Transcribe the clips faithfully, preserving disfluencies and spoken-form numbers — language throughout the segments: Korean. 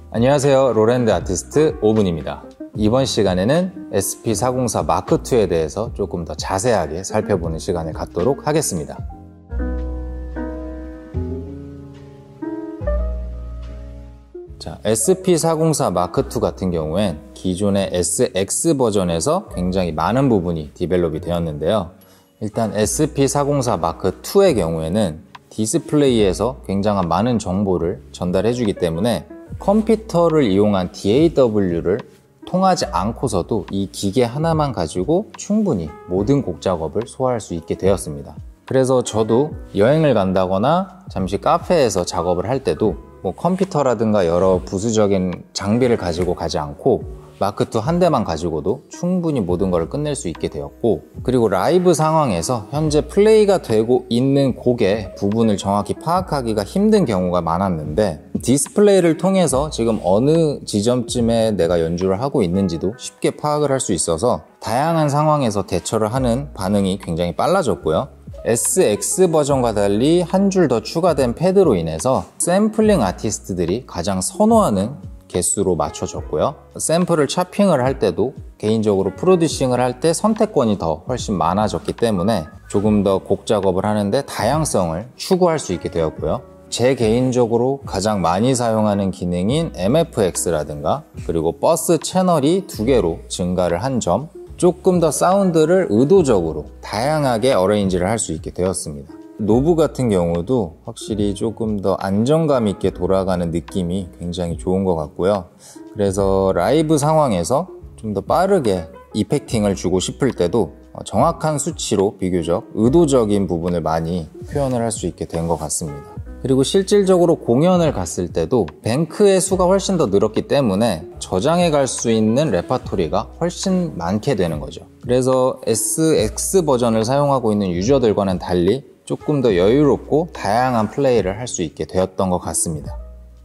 안녕하세요. 롤앤드 아티스트 오븐입니다. 이번 시간에는 에스피 사공사 마크이에 대해서 조금 더 자세하게 살펴보는 시간을 갖도록 하겠습니다. 자, 에스피 사공사 마크이 같은 경우엔 기존의 에스엑스 버전에서 굉장히 많은 부분이 디벨롭이 되었는데요. 일단 에스피 사공사 마크이의 경우에는 디스플레이에서 굉장한 많은 정보를 전달해주기 때문에 컴퓨터를 이용한 디에이더블유를 통하지 않고서도 이 기계 하나만 가지고 충분히 모든 곡 작업을 소화할 수 있게 되었습니다. 그래서 저도 여행을 간다거나 잠시 카페에서 작업을 할 때도 뭐 컴퓨터라든가 여러 부수적인 장비를 가지고 가지 않고 마크이 한 대만 가지고도 충분히 모든 걸 끝낼 수 있게 되었고, 그리고 라이브 상황에서 현재 플레이가 되고 있는 곡의 부분을 정확히 파악하기가 힘든 경우가 많았는데 디스플레이를 통해서 지금 어느 지점쯤에 내가 연주를 하고 있는지도 쉽게 파악을 할 수 있어서 다양한 상황에서 대처를 하는 반응이 굉장히 빨라졌고요. 에스엑스 버전과 달리 한 줄 더 추가된 패드로 인해서 샘플링 아티스트들이 가장 선호하는 개수로 맞춰졌고요. 샘플을 차핑을 할 때도 개인적으로 프로듀싱을 할 때 선택권이 더 훨씬 많아졌기 때문에 조금 더 곡 작업을 하는데 다양성을 추구할 수 있게 되었고요. 제 개인적으로 가장 많이 사용하는 기능인 엠에프엑스라든가 그리고 버스 채널이 두 개로 증가를 한 점, 조금 더 사운드를 의도적으로 다양하게 어레인지를 할 수 있게 되었습니다. 노브 같은 경우도 확실히 조금 더 안정감 있게 돌아가는 느낌이 굉장히 좋은 것 같고요. 그래서 라이브 상황에서 좀 더 빠르게 이펙팅을 주고 싶을 때도 정확한 수치로 비교적 의도적인 부분을 많이 표현을 할 수 있게 된 것 같습니다. 그리고 실질적으로 공연을 갔을 때도 뱅크의 수가 훨씬 더 늘었기 때문에 저장해 갈 수 있는 레파토리가 훨씬 많게 되는 거죠. 그래서 에스엑스 버전을 사용하고 있는 유저들과는 달리 조금 더 여유롭고 다양한 플레이를 할 수 있게 되었던 것 같습니다.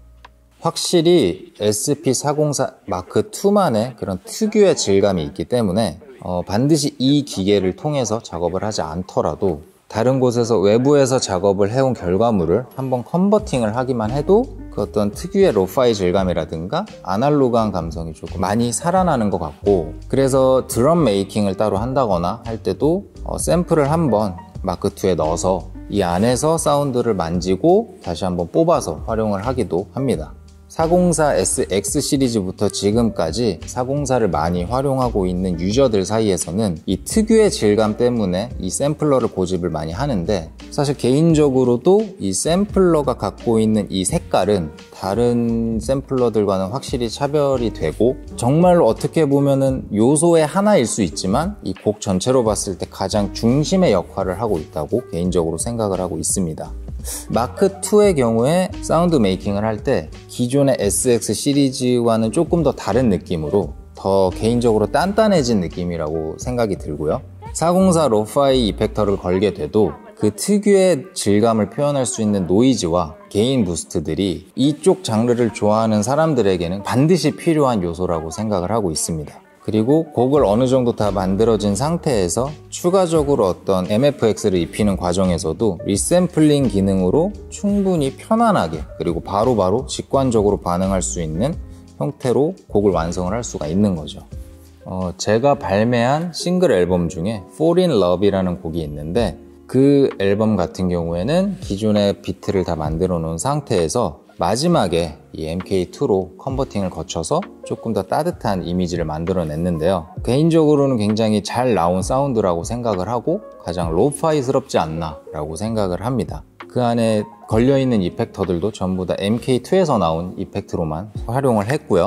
확실히 에스피 사공사 마크이만의 그런 특유의 질감이 있기 때문에 어, 반드시 이 기계를 통해서 작업을 하지 않더라도 다른 곳에서 외부에서 작업을 해온 결과물을 한번 컨버팅을 하기만 해도 그 어떤 특유의 로파이 질감이라든가 아날로그한 감성이 조금 많이 살아나는 것 같고, 그래서 드럼 메이킹을 따로 한다거나 할 때도 어, 샘플을 한번 마크이에 넣어서 이 안에서 사운드를 만지고 다시 한번 뽑아서 활용을 하기도 합니다. 사공사 에스엑스 시리즈부터 지금까지 사공사를 많이 활용하고 있는 유저들 사이에서는 이 특유의 질감 때문에 이 샘플러를 고집을 많이 하는데, 사실 개인적으로도 이 샘플러가 갖고 있는 이 색깔은 다른 샘플러들과는 확실히 차별이 되고 정말로 어떻게 보면은 요소의 하나일 수 있지만 이 곡 전체로 봤을 때 가장 중심의 역할을 하고 있다고 개인적으로 생각을 하고 있습니다. 마크이의 경우에 사운드 메이킹을 할 때 기존의 에스엑스 시리즈와는 조금 더 다른 느낌으로 더 개인적으로 단단해진 느낌이라고 생각이 들고요. 사공사 로파이 이펙터를 걸게 돼도 그 특유의 질감을 표현할 수 있는 노이즈와 게인 부스트들이 이쪽 장르를 좋아하는 사람들에게는 반드시 필요한 요소라고 생각을 하고 있습니다. 그리고 곡을 어느 정도 다 만들어진 상태에서 추가적으로 어떤 엠에프엑스를 입히는 과정에서도 리샘플링 기능으로 충분히 편안하게 그리고 바로바로 바로 직관적으로 반응할 수 있는 형태로 곡을 완성을 할 수가 있는 거죠. 어, 제가 발매한 싱글 앨범 중에 Fall in Love이라는 곡이 있는데 그 앨범 같은 경우에는 기존의 비트를 다 만들어 놓은 상태에서 마지막에 이 엠케이투로 컨버팅을 거쳐서 조금 더 따뜻한 이미지를 만들어냈는데요. 개인적으로는 굉장히 잘 나온 사운드라고 생각을 하고 가장 로파이스럽지 않나 라고 생각을 합니다. 그 안에 걸려있는 이펙터들도 전부 다 엠케이투에서 나온 이펙트로만 활용을 했고요.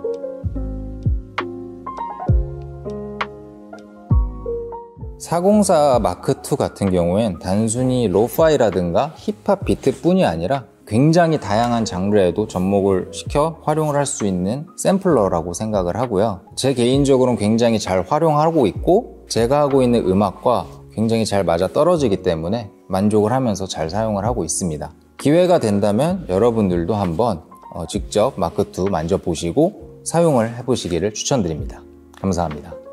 사공사 마크이 같은 경우엔 단순히 로파이라든가 힙합 비트뿐이 아니라 굉장히 다양한 장르에도 접목을 시켜 활용을 할 수 있는 샘플러라고 생각을 하고요. 제 개인적으로는 굉장히 잘 활용하고 있고 제가 하고 있는 음악과 굉장히 잘 맞아 떨어지기 때문에 만족을 하면서 잘 사용을 하고 있습니다. 기회가 된다면 여러분들도 한번 직접 마크이 만져보시고 사용을 해보시기를 추천드립니다. 감사합니다.